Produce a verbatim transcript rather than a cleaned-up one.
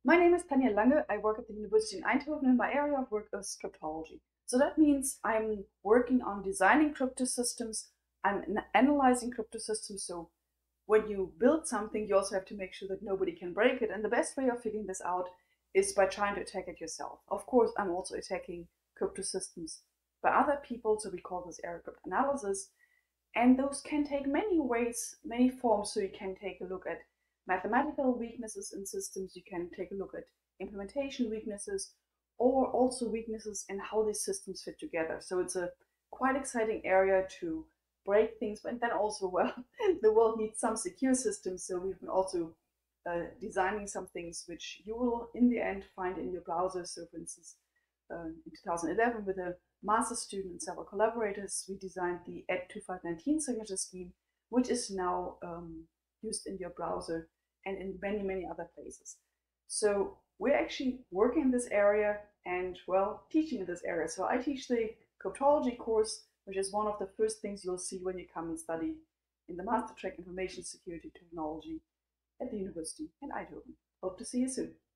My name is Tanja Lange. I work at the University in Eindhoven and my area of work is cryptology. So that means I'm working on designing crypto systems. I'm analyzing crypto systems. So when you build something, you also have to make sure that nobody can break it. And the best way of figuring this out is by trying to attack it yourself. Of course, I'm also attacking crypto systems by other people. So we call this area cryptanalysis. And those can take many ways, many forms. So you can take a look at mathematical weaknesses in systems, you can take a look at implementation weaknesses, or also weaknesses in how these systems fit together. So it's a quite exciting area to break things, but then also, well, the world needs some secure systems. So we've been also uh, designing some things which you will in the end find in your browser. So for instance, uh, in two thousand eleven with a master's student and several collaborators, we designed the E D two five one nine signature scheme, which is now um, used in your browser and in many, many other places. So we're actually working in this area and, well, teaching in this area. So I teach the cryptology course, which is one of the first things you'll see when you come and study in the Master Track Information Security Technology at the University in Eindhoven. Hope to see you soon.